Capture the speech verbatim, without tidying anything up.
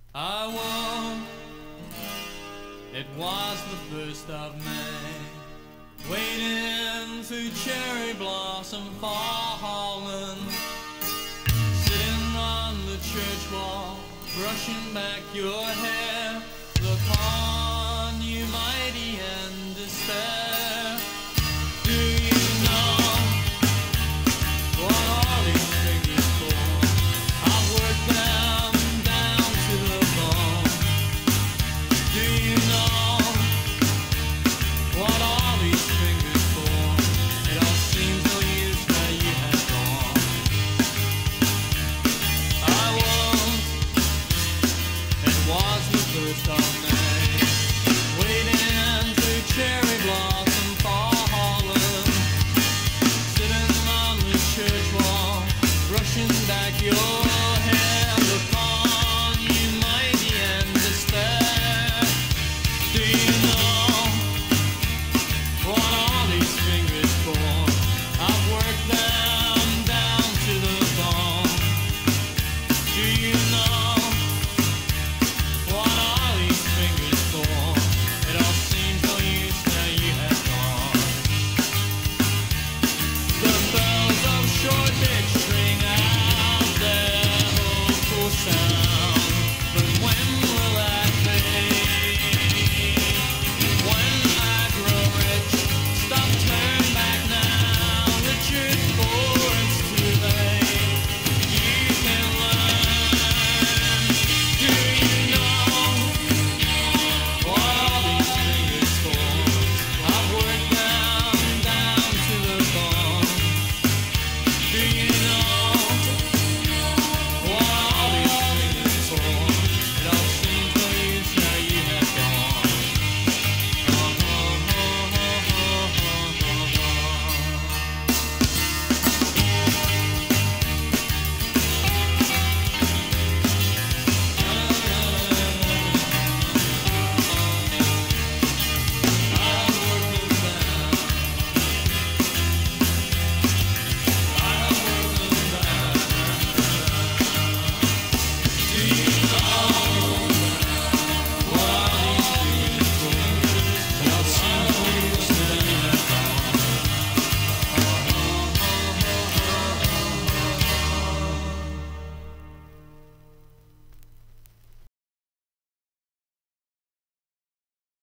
I woke, it was the first of May, waiting through cherry blossom falling, sitting on the church wall, brushing back your hair, look on you mighty and despair. Do you know what all these fingers for? I've worked them down to the bone. Do you know what all these fingers for? It all seems no use now you have gone. I won't. It was the first of May, waiting through cherry blossom falling, sitting on the church wall, brushing back your hair, look on you mighty and despair. Do you know what all these fingers for? I've worked them down to the bone. Do you know